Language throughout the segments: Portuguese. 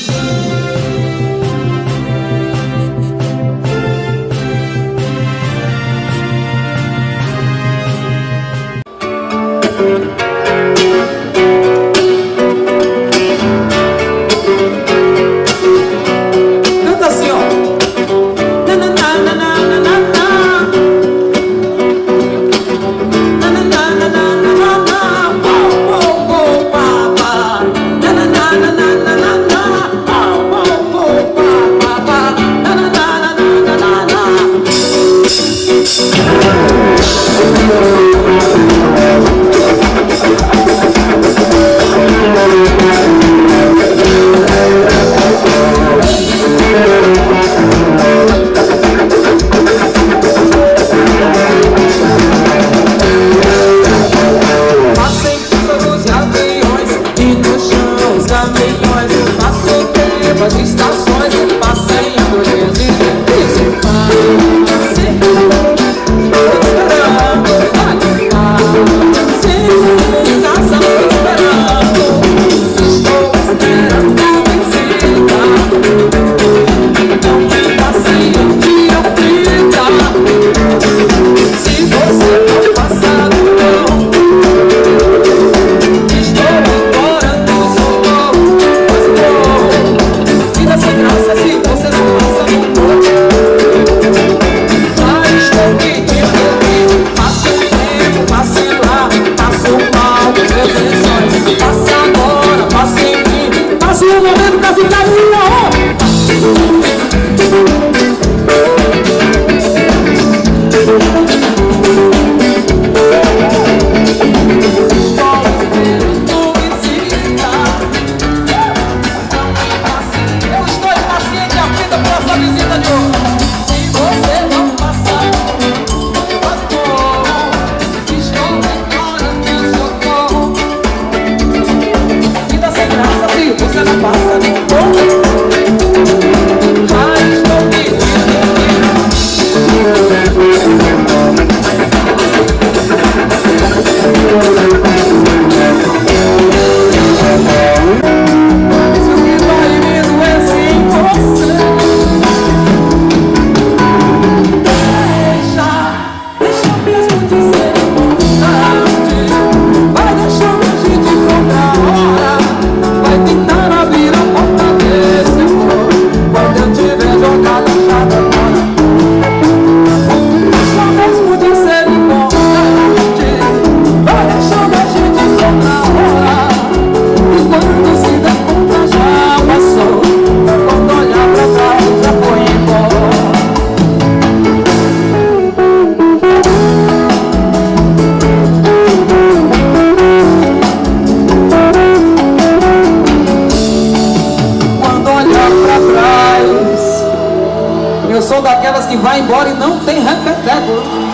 sou daquelas que vai embora e não tem repeteco.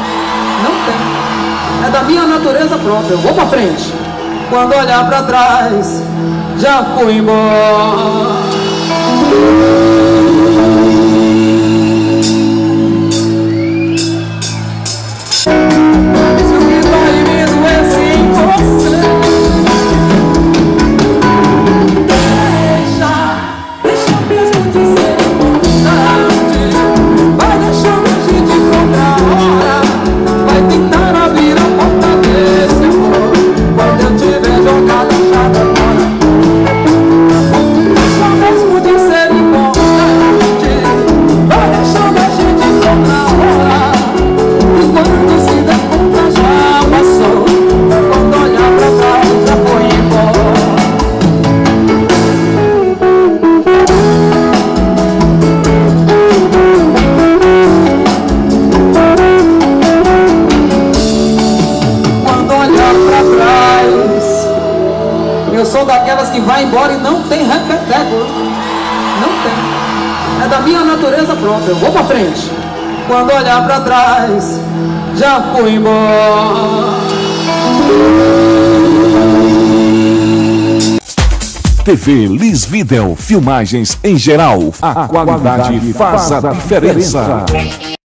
Não tem. É da minha natureza própria. Eu vou pra frente. Quando olhar pra trás, já fui embora. Eu sou daquelas que vai embora e não tem repeteco. Não tem. É da minha natureza própria. Eu vou pra frente. Quando olhar pra trás, já fui embora. TV Liz Video, filmagens em geral. A qualidade faz a diferença.